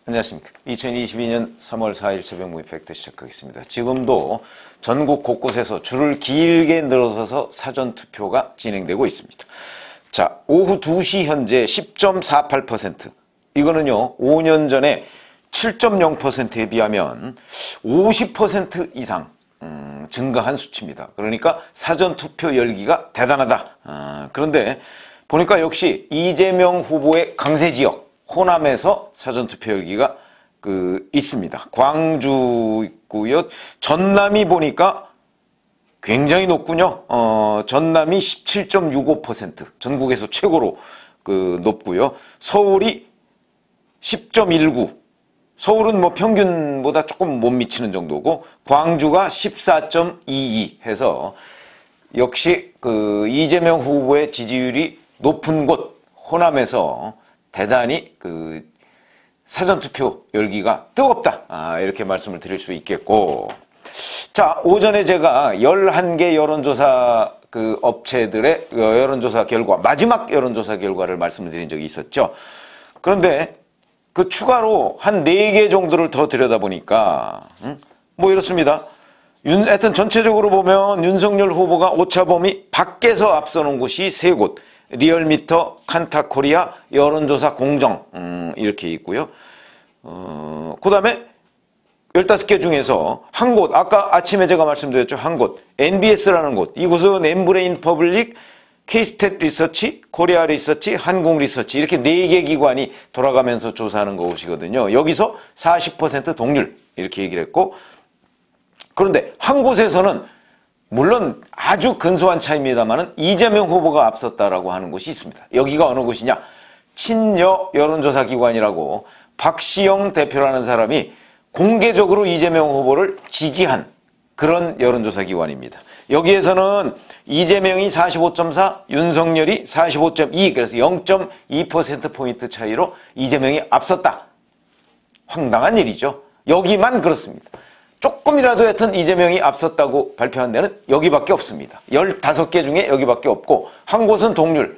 안녕하십니까. 2022년 3월 4일 새벽 모의 팩트 시작하겠습니다. 지금도 전국 곳곳에서 줄을 길게 늘어서서 사전투표가 진행되고 있습니다. 자, 오후 2시 현재 10.48%. 이거는요, 5년 전에 7.0%에 비하면 50% 이상 증가한 수치입니다. 그러니까 사전투표 열기가 대단하다. 그런데 보니까 역시 이재명 후보의 강세지역 호남에서 사전투표 열기가 있습니다. 광주 있고요. 전남이 보니까 굉장히 높군요. 전남이 17.65%, 전국에서 최고로 높고요. 서울이 10.19%, 서울은 뭐 평균보다 조금 못 미치는 정도고, 광주가 14.22% 해서 역시 이재명 후보의 지지율이 높은 곳 호남에서 대단히 사전투표 열기가 뜨겁다. 이렇게 말씀을 드릴 수 있겠고. 자, 오전에 제가 11개 여론조사 업체들의 여론조사 결과, 마지막 여론조사 결과를 말씀을 드린 적이 있었죠. 그런데 추가로 한 4개 정도를 더 들여다보니까, 뭐 이렇습니다. 하여튼 전체적으로 보면 윤석열 후보가 오차범위 밖에서 앞서는 곳이 3곳. 리얼미터, 칸타코리아, 여론조사 공정, 이렇게 있고요. 그 다음에 15개 중에서 한 곳, 아까 아침에 제가 말씀드렸죠. 한 곳, NBS라는 곳. 이곳은 엠브레인 퍼블릭, K스탯 리서치, 코리아 리서치, 한국 리서치, 이렇게 4개 기관이 돌아가면서 조사하는 곳이거든요. 여기서 40% 동률, 이렇게 얘기를 했고, 그런데 한 곳에서는 물론 아주 근소한 차이입니다만은 이재명 후보가 앞섰다라고 하는 곳이 있습니다. 여기가 어느 곳이냐? 친여 여론조사 기관이라고 박시영 대표라는 사람이 공개적으로 이재명 후보를 지지한 그런 여론조사 기관입니다. 여기에서는 이재명이 45.4, 윤석열이 45.2, 그래서 0.2%포인트 차이로 이재명이 앞섰다. 황당한 일이죠. 여기만 그렇습니다. 조금이라도 하여튼 이재명이 앞섰다고 발표한 데는 여기밖에 없습니다. 15개 중에 여기밖에 없고, 한 곳은 동률,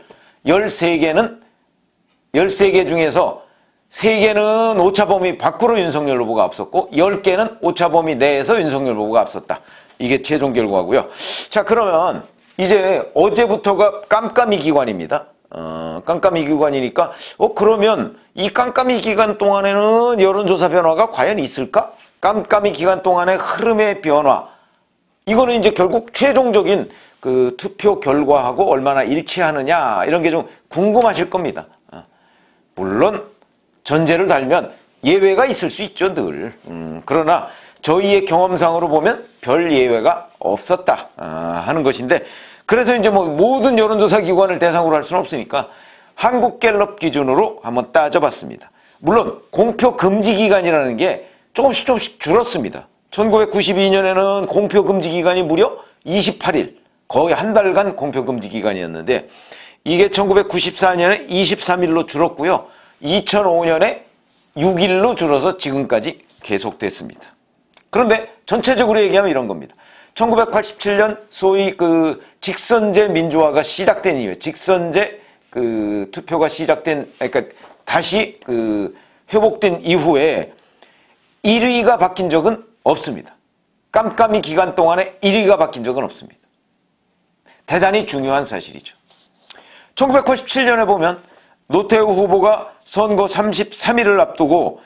13개 중에서 3개는 오차범위 밖으로 윤석열 후보가 앞섰고, 10개는 오차범위 내에서 윤석열 후보가 앞섰다. 이게 최종 결과고요. 자, 그러면 이제 어제부터가 깜깜이 기관입니다. 깜깜이 기관이니까, 그러면 이 깜깜이 기간 동안에는 여론조사 변화가 과연 있을까? 깜깜이 기간 동안의 흐름의 변화, 이거는 이제 결국 최종적인 투표 결과하고 얼마나 일치하느냐, 이런 게 좀 궁금하실 겁니다. 물론 전제를 달면 예외가 있을 수 있죠, 늘. 그러나 저희의 경험상으로 보면 별 예외가 없었다 하는 것인데, 그래서 이제 뭐 모든 여론조사 기관을 대상으로 할 수는 없으니까 한국갤럽 기준으로 한번 따져봤습니다. 물론 공표 금지 기간이라는 게 조금씩 줄었습니다. 1992년에는 공표 금지 기간이 무려 28일, 거의 한 달간 공표 금지 기간이었는데, 이게 1994년에 23일로 줄었고요. 2005년에 6일로 줄어서 지금까지 계속됐습니다. 그런데 전체적으로 얘기하면 이런 겁니다. 1987년 소위 직선제 민주화가 시작된 이후에, 직선제 투표가 시작된, 그러니까 다시 회복된 이후에 1위가 바뀐 적은 없습니다. 깜깜이 기간 동안에 1위가 바뀐 적은 없습니다. 대단히 중요한 사실이죠. 1987년에 보면 노태우 후보가 선거 33일을 앞두고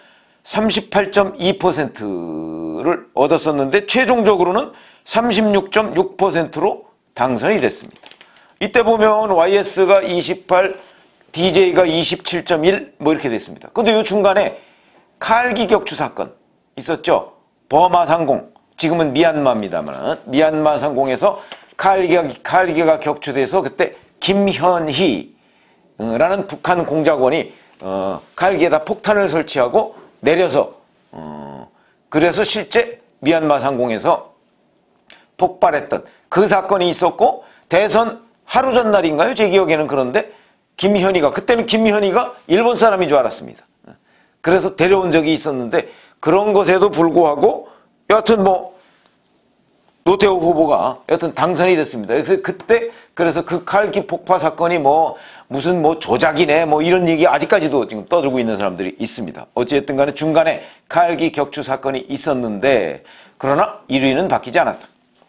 38.2%를 얻었었는데, 최종적으로는 36.6%로 당선이 됐습니다. 이때 보면 YS가 28, DJ가 27.1, 뭐 이렇게 됐습니다. 근데 이 중간에 칼기 격추 사건 있었죠. 버마 상공, 지금은 미얀마입니다만, 미얀마 상공에서 칼기가 격추돼서 그때 김현희라는 북한 공작원이 칼기에다 폭탄을 설치하고 내려서 그래서 실제 미얀마 상공에서 폭발했던 그 사건이 있었고, 대선 하루 전날인가요? 제 기억에는. 그런데 그때는 김현희가 일본 사람인 줄 알았습니다. 그래서 데려온 적이 있었는데, 그런 것에도 불구하고 여하튼 노태우 후보가 여튼 당선이 됐습니다. 그래서 그 칼기 폭파 사건이 무슨 조작이네 이런 얘기 아직까지도 지금 떠들고 있는 사람들이 있습니다. 어찌됐든 간에 중간에 칼기 격추 사건이 있었는데 그러나 1위는 바뀌지 않았다.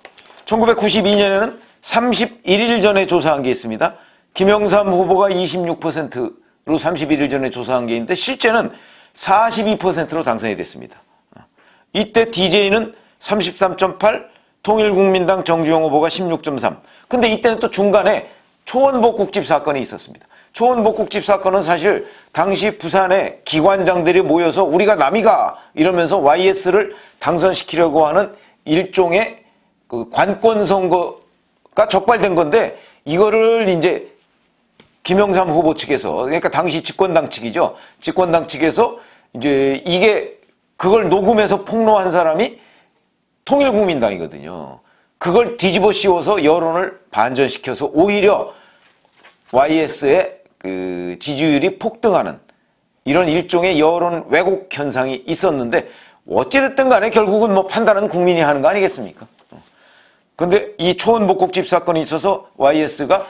1992년에는 31일 전에 조사한 게 있습니다. 김영삼 후보가 26%로 31일 전에 조사한 게 있는데 실제는 42%로 당선이 됐습니다. 이때 DJ는 33.8, 통일국민당 정주영 후보가 16.3. 근데 이때는 또 중간에 초원복국집 사건이 있었습니다. 초원복국집 사건은 사실 당시 부산에 기관장들이 모여서 우리가 남이가 이러면서 YS를 당선시키려고 하는 일종의 그 관권 선거가 적발된 건데 이거를 이제 김영삼 후보 측에서 그러니까 당시 집권당 측이죠. 집권당 측에서 이제 그걸 녹음해서 폭로한 사람이 통일국민당이거든요. 그걸 뒤집어 씌워서 여론을 반전시켜서 오히려 YS의 그 지지율이 폭등하는 이런 일종의 여론 왜곡 현상이 있었는데 어찌됐든 간에 결국은 판단은 국민이 하는 거 아니겠습니까? 근데 이 초원복국집 사건이 있어서 YS가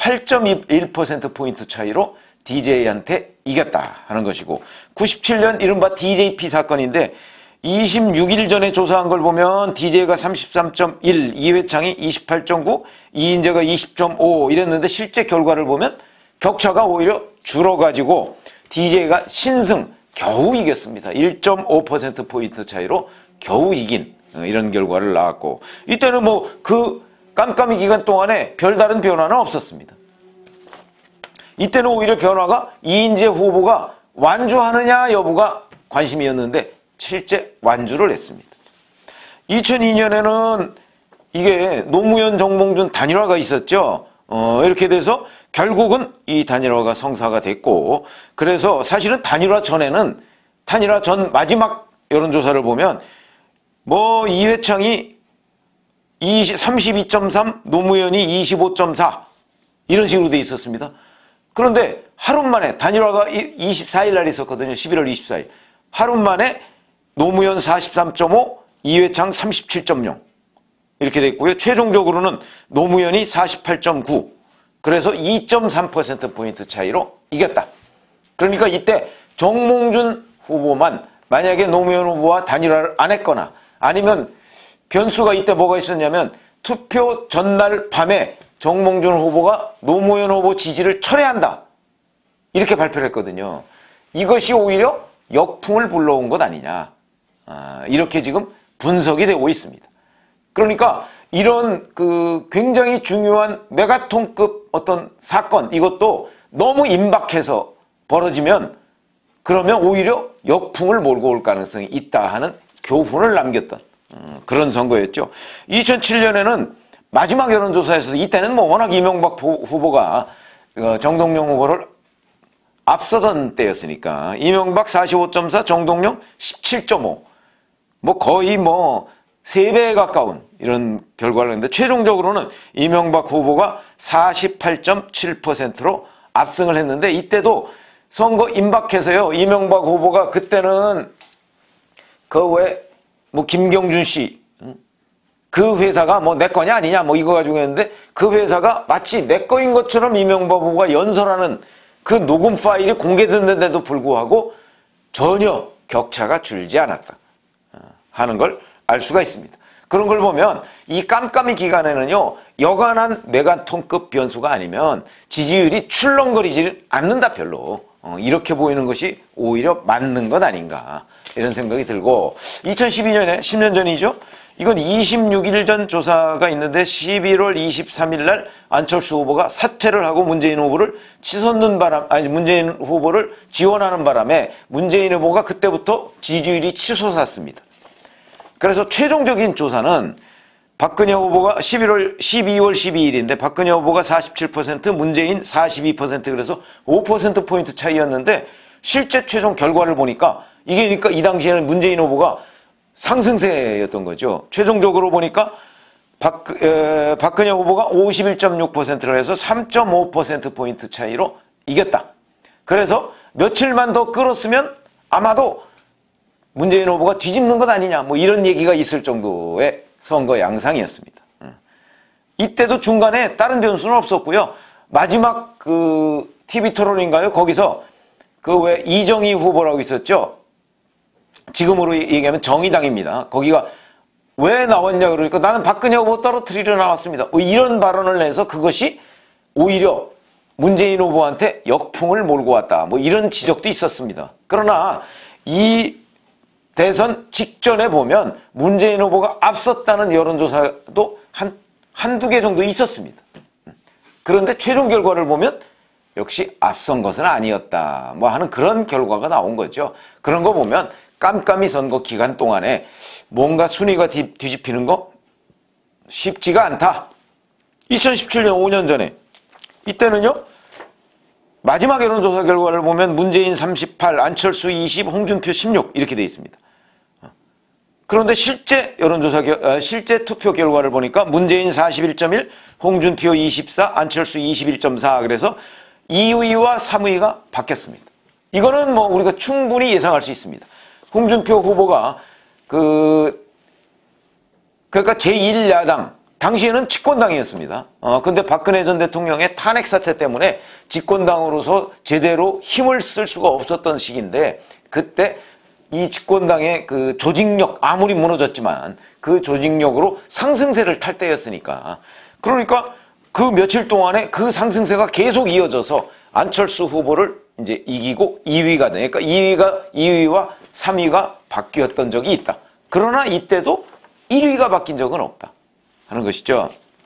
8.1%포인트 차이로 DJ한테 이겼다 하는 것이고 97년 이른바 DJP 사건인데 26일 전에 조사한 걸 보면 DJ가 33.1, 이회창이 28.9, 이인재가 20.5 이랬는데 실제 결과를 보면 격차가 오히려 줄어가지고 DJ가 신승 겨우 이겼습니다. 1.5%포인트 차이로 겨우 이긴 이런 결과를 낳았고 이때는 그 깜깜이 기간 동안에 별다른 변화는 없었습니다. 이때는 오히려 변화가 이인재 후보가 완주하느냐 여부가 관심이었는데 실제 완주를 했습니다. 2002년에는 이게 노무현 정몽준 단일화가 있었죠. 이렇게 돼서 결국은 이 단일화가 성사가 됐고 그래서 사실은 단일화 전 마지막 여론조사를 보면 이회창이 32.3, 노무현이 25.4 이런 식으로 돼 있었습니다. 그런데 하루 만에 단일화가 24일 날 있었거든요. 11월 24일. 하루 만에 노무현 43.5, 이회창 37.0 이렇게 됐고요. 최종적으로는 노무현이 48.9 그래서 2.3%포인트 차이로 이겼다. 그러니까 이때 정몽준 후보만 만약에 노무현 후보와 단일화를 안 했거나 아니면 변수가 이때 뭐가 있었냐면 투표 전날 밤에 정몽준 후보가 노무현 후보 지지를 철회한다. 이렇게 발표를 했거든요. 이것이 오히려 역풍을 불러온 것 아니냐. 이렇게 지금 분석이 되고 있습니다. 그러니까 이런 굉장히 중요한 메가톤급 어떤 사건 이것도 너무 임박해서 벌어지면 그러면 오히려 역풍을 몰고 올 가능성이 있다 하는 교훈을 남겼던 그런 선거였죠. 2007년에는 마지막 여론조사에서도 이때는 워낙 이명박 후보가 정동영 후보를 앞서던 때였으니까 이명박 45.4, 정동영 17.5 거의 3배에 가까운 이런 결과를 했는데 최종적으로는 이명박 후보가 48.7%로 압승을 했는데 이때도 선거 임박해서요. 이명박 후보가 그때는 김경준 씨 그 회사가 내 거냐 아니냐 이거 가지고 했는데 그 회사가 마치 내 거인 것처럼 이명박 후보가 연설하는 그 녹음 파일이 공개됐는데도 불구하고 전혀 격차가 줄지 않았다 하는 걸 알 수가 있습니다. 그런 걸 보면 이 깜깜이 기간에는요. 여간한 메가톤급 변수가 아니면 지지율이 출렁거리지 않는다 별로. 이렇게 보이는 것이 오히려 맞는 것 아닌가 이런 생각이 들고 2012년에 10년 전이죠. 이건 26일 전 조사가 있는데 11월 23일 날 안철수 후보가 사퇴를 하고 문재인 후보를 문재인 후보를 지원하는 바람에 문재인 후보가 그때부터 지지율이 치솟았습니다. 그래서 최종적인 조사는 박근혜 후보가 12월 12일인데 박근혜 후보가 47%, 문재인 42% 그래서 5%포인트 차이였는데 실제 최종 결과를 보니까 이게 그러니까 이 당시에는 문재인 후보가 상승세였던 거죠. 최종적으로 보니까 박근혜 후보가 51.6%를 해서 3.5%포인트 차이로 이겼다. 그래서 며칠만 더 끌었으면 아마도 문재인 후보가 뒤집는 것 아니냐 이런 얘기가 있을 정도의 선거 양상이었습니다. 이때도 중간에 다른 변수는 없었고요. 마지막 그 TV 토론인가요? 거기서 그 왜 이정희 후보라고 있었죠? 지금으로 얘기하면 정의당입니다. 거기가 왜 나왔냐 그러니까 나는 박근혜 후보 떨어뜨리려 나왔습니다. 이런 발언을 내서 그것이 오히려 문재인 후보한테 역풍을 몰고 왔다. 뭐 이런 지적도 있었습니다. 그러나 이 대선 직전에 보면 문재인 후보가 앞섰다는 여론조사도 한두 개 정도 있었습니다. 그런데 최종 결과를 보면 역시 앞선 것은 아니었다. 뭐 하는 그런 결과가 나온 거죠. 그런 거 보면 깜깜이 선거 기간 동안에 뭔가 순위가 뒤집히는 거 쉽지가 않다. 2017년 5년 전에 이때는요. 마지막 여론조사 결과를 보면 문재인 38, 안철수 20, 홍준표 16 이렇게 돼 있습니다. 그런데 실제 실제 투표 결과를 보니까 문재인 41.1, 홍준표 24, 안철수 21.4 그래서 2위와 3위가 바뀌었습니다. 이거는 뭐 우리가 충분히 예상할 수 있습니다. 홍준표 후보가 그러니까 제1야당 당시에는 집권당이었습니다. 근데 박근혜 전 대통령의 탄핵 사태 때문에 집권당으로서 제대로 힘을 쓸 수가 없었던 시기인데 그때 이 집권당의 그 조직력 아무리 무너졌지만 그 조직력으로 상승세를 탈 때였으니까 그러니까 그 며칠 동안에 그 상승세가 계속 이어져서 안철수 후보를 이제 이기고 2위가 되니까 2위와 3위가 바뀌었던 적이 있다. 그러나 이때도 1위가 바뀐 적은 없다 하는 것이죠.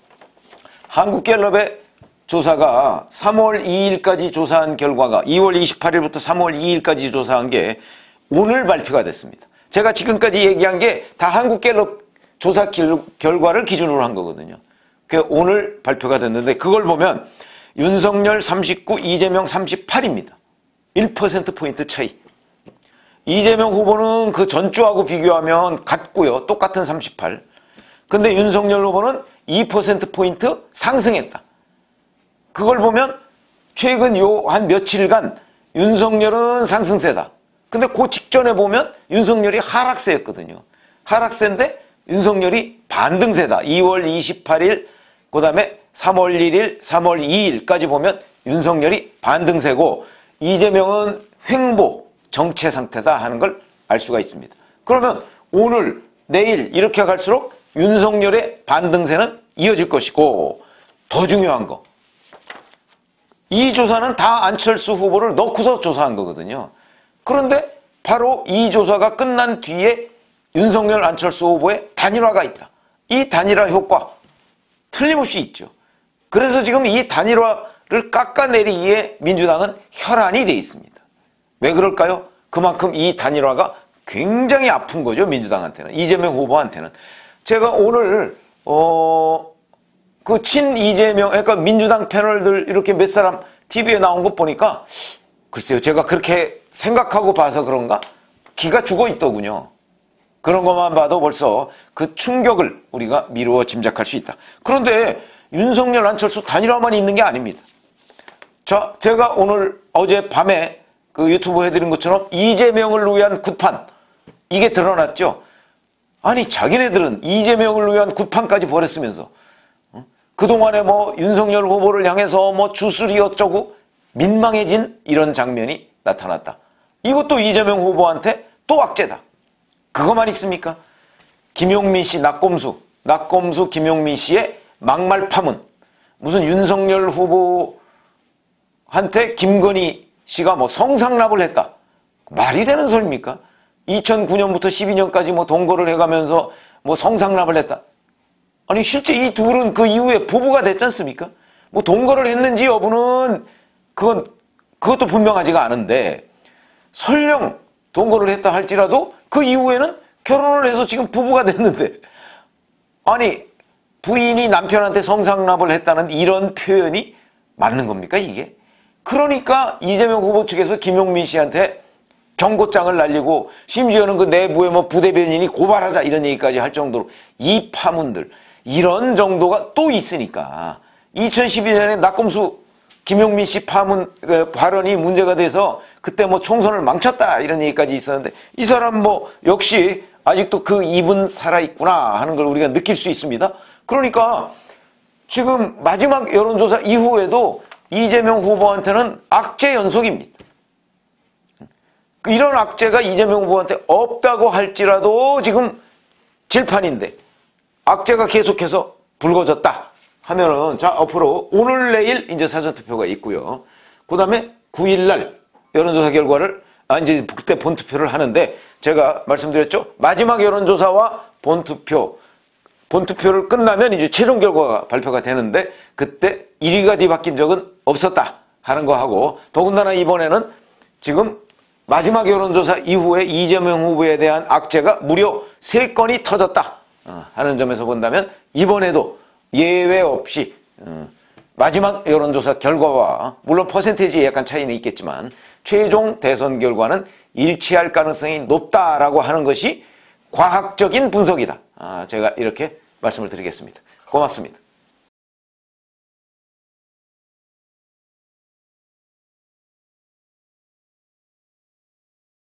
한국갤럽의 조사가 3월 2일까지 조사한 결과가 2월 28일부터 3월 2일까지 조사한 게 오늘 발표가 됐습니다. 제가 지금까지 얘기한 게 다 한국갤럽 조사 결과를 기준으로 한 거거든요. 오늘 발표가 됐는데 그걸 보면 윤석열 39, 이재명 38입니다. 1%포인트 차이. 이재명 후보는 그 전주하고 비교하면 같고요. 똑같은 38. 근데 윤석열 후보는 2%포인트 상승했다. 그걸 보면 최근 한 며칠간 윤석열은 상승세다. 근데 그 직전에 보면 윤석열이 하락세였거든요. 하락세인데 윤석열이 반등세다. 2월 28일, 그 다음에 3월 1일, 3월 2일까지 보면 윤석열이 반등세고 이재명은 횡보, 정체 상태다 하는 걸 알 수가 있습니다. 그러면 오늘, 내일 이렇게 갈수록 윤석열의 반등세는 이어질 것이고 더 중요한 거. 이 조사는 다 안철수 후보를 넣고서 조사한 거거든요. 그런데 바로 이 조사가 끝난 뒤에 윤석열 안철수 후보의 단일화가 있다. 이 단일화 효과 틀림없이 있죠. 그래서 지금 이 단일화를 깎아내리기에 민주당은 혈안이 돼 있습니다. 왜 그럴까요? 그만큼 이 단일화가 굉장히 아픈 거죠. 민주당한테는. 이재명 후보한테는. 제가 오늘 그 친이재명 그러니까 민주당 패널들 이렇게 몇 사람 TV에 나온 거 보니까 글쎄요. 제가 그렇게 생각하고 봐서 그런가? 기가 죽어 있더군요. 그런 것만 봐도 벌써 그 충격을 우리가 미루어 짐작할 수 있다. 그런데 윤석열, 안철수 단일화만 있는 게 아닙니다. 자, 제가 어제 밤에 그 유튜브 해드린 것처럼 이재명을 위한 굿판 이게 드러났죠. 아니 자기네들은 이재명을 위한 굿판까지 벌였으면서 그동안에 뭐 윤석열 후보를 향해서 뭐 주술이 어쩌고 민망해진 이런 장면이 나타났다. 이것도 이재명 후보한테 또 악재다. 그거만 있습니까? 김용민 씨 낙검수 김용민 씨의 막말 파문. 무슨 윤석열 후보한테 김건희 씨가 뭐 성상납을 했다. 말이 되는 소리입니까? 2009년부터 12년까지 뭐 동거를 해가면서 뭐 성상납을 했다. 아니 실제 이 둘은 그 이후에 부부가 됐지 않습니까? 뭐 동거를 했는지 여부는 그것도 분명하지가 않은데 설령 동거를 했다 할지라도 그 이후에는 결혼을 해서 지금 부부가 됐는데 아니 부인이 남편한테 성상납을 했다는 이런 표현이 맞는 겁니까 이게? 그러니까 이재명 후보 측에서 김용민 씨한테 경고장을 날리고 심지어는 그 내부에 뭐 부대변인이 고발하자 이런 얘기까지 할 정도로 이 파문들 이런 정도가 또 있으니까 2012년에 낙검수 김용민 씨 파문 발언이 문제가 돼서 그때 뭐 총선을 망쳤다 이런 얘기까지 있었는데 이 사람 뭐 역시 아직도 그 입은 살아있구나 하는 걸 우리가 느낄 수 있습니다. 그러니까 지금 마지막 여론조사 이후에도 이재명 후보한테는 악재 연속입니다. 이런 악재가 이재명 후보한테 없다고 할지라도 지금 질판인데 악재가 계속해서 불거졌다 하면은 자 앞으로 오늘 내일 이제 사전투표가 있고요. 그 다음에 9일날 여론조사 결과를 이제 그때 본투표를 하는데 제가 말씀드렸죠. 마지막 여론조사와 본투표를 끝나면 이제 최종 결과가 발표가 되는데 그때 1위가 뒤바뀐 적은 없었다 하는 거 하고 더군다나 이번에는 지금 마지막 여론조사 이후에 이재명 후보에 대한 악재가 무려 3건이 터졌다 하는 점에서 본다면 이번에도 예외 없이 마지막 여론조사 결과와 물론 퍼센테이지에 약간 차이는 있겠지만 최종 대선 결과는 일치할 가능성이 높다라고 하는 것이 과학적인 분석이다. 제가 이렇게 말씀을 드리겠습니다. 고맙습니다.